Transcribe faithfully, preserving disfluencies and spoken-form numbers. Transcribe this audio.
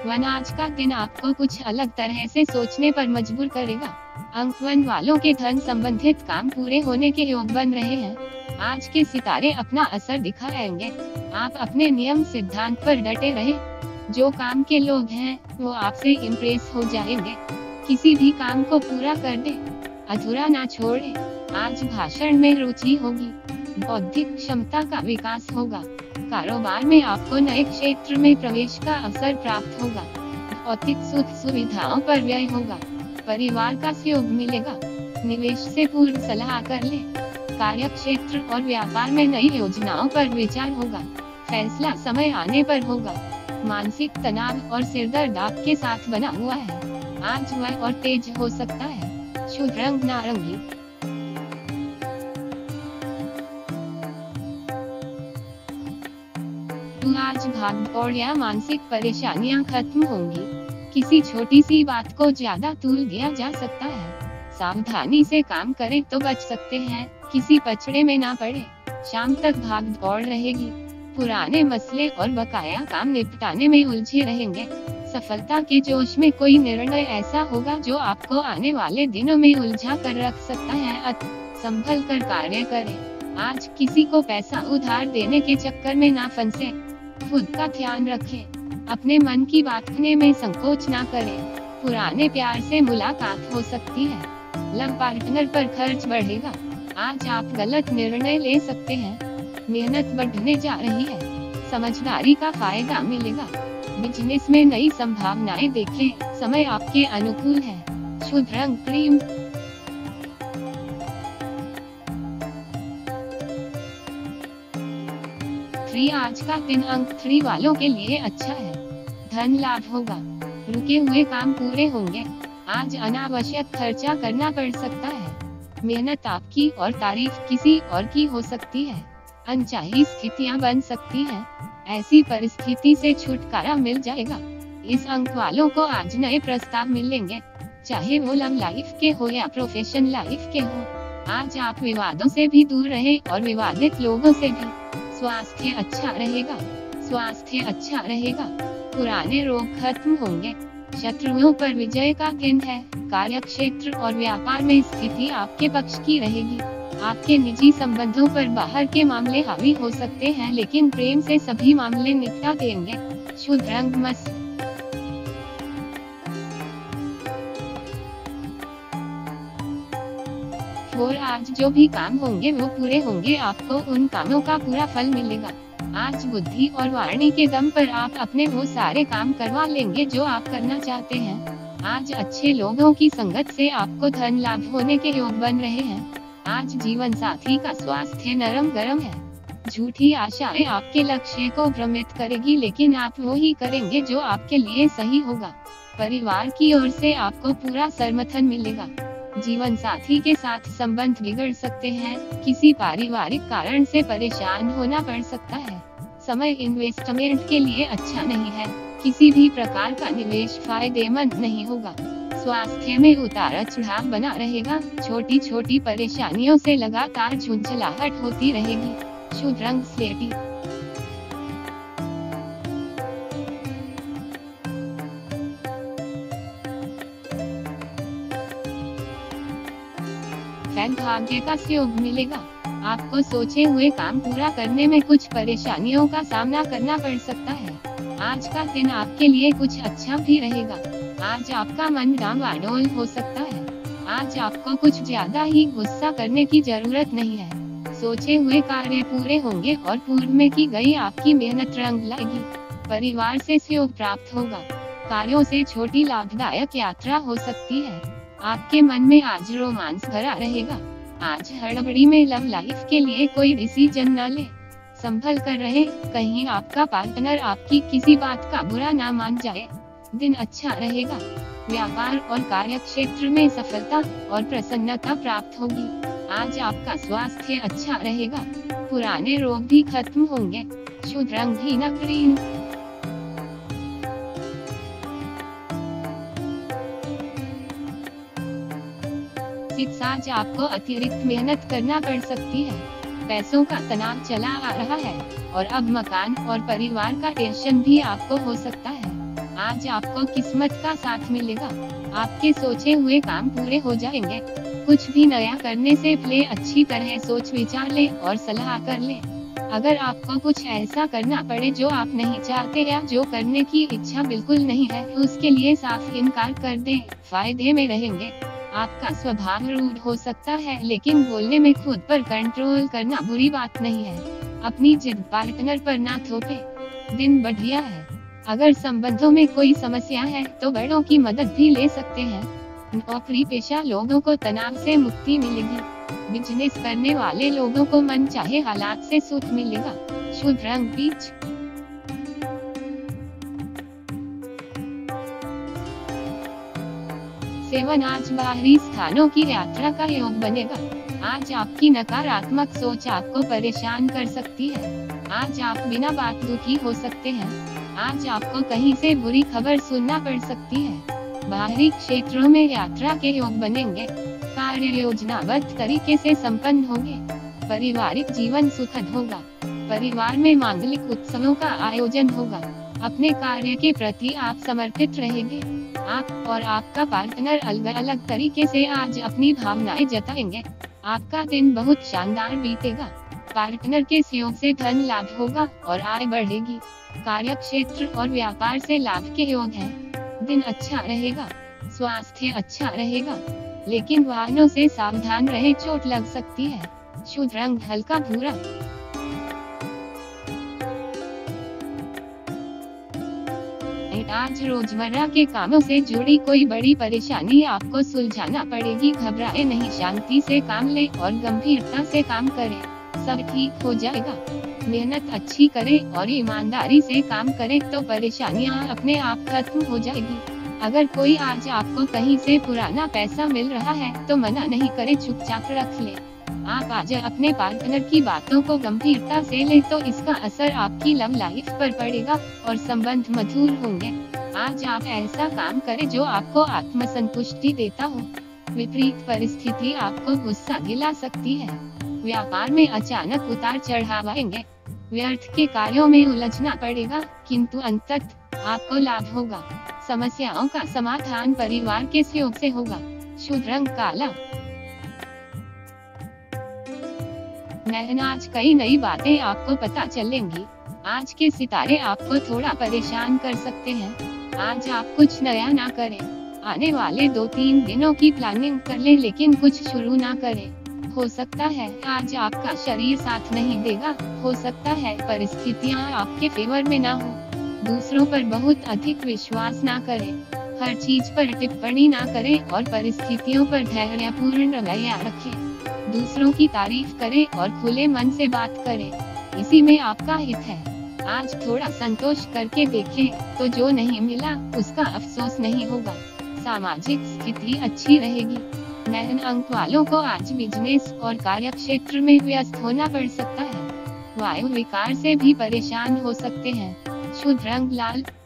One आज का दिन आपको कुछ अलग तरह से सोचने पर मजबूर करेगा। अंक वन वालों के धन संबंधित काम पूरे होने के योग बन रहे हैं। आज के सितारे अपना असर दिखाएंगे। आप अपने नियम सिद्धांत पर डटे रहे। जो काम के लोग हैं वो आपसे इम्प्रेस हो जाएंगे। किसी भी काम को पूरा कर दे, अधूरा ना छोड़े। आज भाषण में रुचि होगी। बौद्धिक क्षमता का विकास होगा। कारोबार में आपको नए क्षेत्र में प्रवेश का अवसर प्राप्त होगा। भौतिक सुख सुविधाओं पर व्यय होगा। परिवार का सहयोग मिलेगा। निवेश से पूर्व सलाह कर ले। कार्य क्षेत्र और व्यापार में नई योजनाओं पर विचार होगा। फैसला समय आने पर होगा। मानसिक तनाव और सिरदर्द आपके साथ बना हुआ है। आज वह और तेज हो सकता है। शुभ रंग नारंगी। आज भाग दौड़ या मानसिक परेशानियां खत्म होंगी। किसी छोटी सी बात को ज्यादा तूल दिया जा सकता है। सावधानी से काम करें तो बच सकते हैं। किसी पचड़े में ना पड़े। शाम तक भाग दौड़ रहेगी। पुराने मसले और बकाया काम निपटाने में उलझे रहेंगे। सफलता के जोश में कोई निर्णय ऐसा होगा जो आपको आने वाले दिनों में उलझा कर रख सकता है। अत संभल कर कार्य करें। आज किसी को पैसा उधार देने के चक्कर में ना फंसे। खुद का ध्यान रखें। अपने मन की बात कहने में संकोच ना करें। पुराने प्यार से मुलाकात हो सकती है। लव पार्टनर पर खर्च बढ़ेगा। आज आप गलत निर्णय ले सकते हैं। मेहनत बढ़ने जा रही है। समझदारी का फायदा मिलेगा। बिजनेस में नई संभावनाएं देखें। समय आपके अनुकूल है। शुभ रंग क्रीम। थ्री आज का दिन अंक थ्री वालों के लिए अच्छा है। धन लाभ होगा। रुके हुए काम पूरे होंगे। आज अनावश्यक खर्चा करना पड़ सकता है। मेहनत आपकी और तारीफ किसी और की हो सकती है। अनचाही स्थितियां बन सकती हैं। ऐसी परिस्थिति से छुटकारा मिल जाएगा। इस अंक वालों को आज नए प्रस्ताव मिलेंगे, चाहे वो लव लाइफ के हो या प्रोफेशन लाइफ के हो। आज आप विवादों से भी दूर रहें और विवादित लोगों से भी। स्वास्थ्य अच्छा रहेगा। स्वास्थ्य अच्छा रहेगा। पुराने रोग खत्म होंगे। शत्रुओं पर विजय का दिन है। कार्य क्षेत्र और व्यापार में स्थिति आपके पक्ष की रहेगी। आपके निजी संबंधों पर बाहर के मामले हावी हो सकते हैं, लेकिन प्रेम से सभी मामले निपटा देंगे। शुभ रंग मस्त। और आज जो भी काम होंगे वो पूरे होंगे। आपको उन कामों का पूरा फल मिलेगा। आज बुद्धि और वाणी के दम पर आप अपने वो सारे काम करवा लेंगे जो आप करना चाहते हैं। आज अच्छे लोगों की संगत से आपको धन लाभ होने के योग बन रहे हैं। आज जीवन साथी का स्वास्थ्य नरम गरम है। झूठी आशाएं आपके लक्ष्य को भ्रमित करेगी, लेकिन आप वो ही करेंगे जो आपके लिए सही होगा। परिवार की ओर से आपको पूरा समर्थन मिलेगा। जीवन साथी के साथ संबंध बिगड़ सकते हैं। किसी पारिवारिक कारण से परेशान होना पड़ सकता है। समय इन्वेस्टमेंट के लिए अच्छा नहीं है। किसी भी प्रकार का निवेश फायदेमंद नहीं होगा। स्वास्थ्य में उतार चढ़ाव बना रहेगा। छोटी छोटी परेशानियों से लगातार झुंझलाहट होती रहेगी। शुभ रंग स्लेटी। भाग्य का सहयोग मिलेगा। आपको सोचे हुए काम पूरा करने में कुछ परेशानियों का सामना करना पड़ सकता है। आज का दिन आपके लिए कुछ अच्छा भी रहेगा। आज आपका मन डामाडोल हो सकता है। आज आपको कुछ ज्यादा ही गुस्सा करने की जरूरत नहीं है। सोचे हुए कार्य पूरे होंगे और पूर्व में की गई आपकी मेहनत रंग लाएगी। परिवार से सहयोग प्राप्त होगा। कार्यों से छोटी लाभदायक यात्रा हो सकती है। आपके मन में आज रोमांस भरा रहेगा। आज हड़बड़ी में लव लाइफ के लिए कोई डिसीजन न ले। संभल कर रहे, कहीं आपका पार्टनर आपकी किसी बात का बुरा ना मान जाए। दिन अच्छा रहेगा। व्यापार और कार्य क्षेत्र में सफलता और प्रसन्नता प्राप्त होगी। आज आपका स्वास्थ्य अच्छा रहेगा। पुराने रोग भी खत्म होंगे। शुभ रंग हीना ग्रीन। आज आपको अतिरिक्त मेहनत करना पड़ सकती है। पैसों का तनाव चला आ रहा है और अब मकान और परिवार का टेंशन भी आपको हो सकता है। आज आपको किस्मत का साथ मिलेगा। आपके सोचे हुए काम पूरे हो जाएंगे। कुछ भी नया करने से पहले अच्छी तरह सोच विचार ले और सलाह कर ले। अगर आपको कुछ ऐसा करना पड़े जो आप नहीं चाहते या जो करने की इच्छा बिल्कुल नहीं है, तो उसके लिए साफ इनकार कर दें, फायदे में रहेंगे। आपका स्वभाव रूड हो सकता है, लेकिन बोलने में खुद पर कंट्रोल करना बुरी बात नहीं है। अपनी जिद पार्टनर पर ना थोपे। दिन बढ़िया है। अगर संबंधों में कोई समस्या है तो बड़ों की मदद भी ले सकते हैं। नौकरी पेशा लोगों को तनाव से मुक्ति मिलेगी। बिजनेस करने वाले लोगों को मन चाहे हालात से सुख मिलेगा। शुभ रंग पीच। सेवन, आज बाहरी स्थानों की यात्रा का योग बनेगा। आज आपकी नकारात्मक सोच आपको परेशान कर सकती है। आज आप बिना बात दुखी हो सकते हैं। आज आपको कहीं से बुरी खबर सुनना पड़ सकती है। बाहरी क्षेत्रों में यात्रा के योग बनेंगे। कार्य योजनाबद्ध तरीके से संपन्न होंगे। पारिवारिक जीवन सुखद होगा। परिवार में मांगलिक उत्सवों का आयोजन होगा। अपने कार्य के प्रति आप समर्पित रहेंगे। आप और आपका पार्टनर अलग अलग तरीके से आज अपनी भावनाएं जताएंगे। आपका दिन बहुत शानदार बीतेगा। पार्टनर के सहयोग से धन लाभ होगा और आय बढ़ेगी। कार्य क्षेत्र और व्यापार से लाभ के योग हैं। दिन अच्छा रहेगा। स्वास्थ्य अच्छा रहेगा, लेकिन वाहनों से सावधान रहे, चोट लग सकती है। शुभ रंग हल्का भूरा। आज रोजमर्रा के कामों से जुड़ी कोई बड़ी परेशानी आपको सुलझाना पड़ेगी। घबराए नहीं, शांति से काम ले और गंभीरता से काम करें, सब ठीक हो जाएगा। मेहनत अच्छी करें और ईमानदारी से काम करें तो परेशानियां अपने आप खत्म हो जाएगी। अगर कोई आज आपको कहीं से पुराना पैसा मिल रहा है तो मना नहीं करे, चुपचाप रख ले। आप आज अपने पार्टनर की बातों को गंभीरता से ले तो इसका असर आपकी लव लाइफ पर पड़ेगा और संबंध मधुर होंगे। आज आप ऐसा काम करें जो आपको आत्मसंतुष्टि देता हो। विपरीत परिस्थिति आपको गुस्सा दिला सकती है। व्यापार में अचानक उतार चढ़ाव आएंगे। व्यर्थ के कार्यों में उलझना पड़ेगा, किंतु अंततः आपको लाभ होगा। समस्याओं का समाधान परिवार के सहयोग से होगा। शुभ रंग काला। आज कई नई बातें आपको पता चलेंगी। आज के सितारे आपको थोड़ा परेशान कर सकते हैं। आज आप कुछ नया ना करें। आने वाले दो तीन दिनों की प्लानिंग कर लें, लेकिन कुछ शुरू ना करें। हो सकता है आज आपका शरीर साथ नहीं देगा। हो सकता है परिस्थितियां आपके फेवर में ना हो। दूसरों पर बहुत अधिक विश्वास ना करें। हर चीज पर टिप्पणी ना करें और परिस्थितियों पर धैर्यपूर्ण रवैया रखें। दूसरों की तारीफ करें और खुले मन से बात करें, इसी में आपका हित है। आज थोड़ा संतोष करके देखें तो जो नहीं मिला उसका अफसोस नहीं होगा। सामाजिक स्थिति अच्छी रहेगी। नैन अंक वालों को आज बिजनेस और कार्य क्षेत्र में व्यस्त होना पड़ सकता है। वायु विकार से भी परेशान हो सकते हैं। शुभ रंग लाल।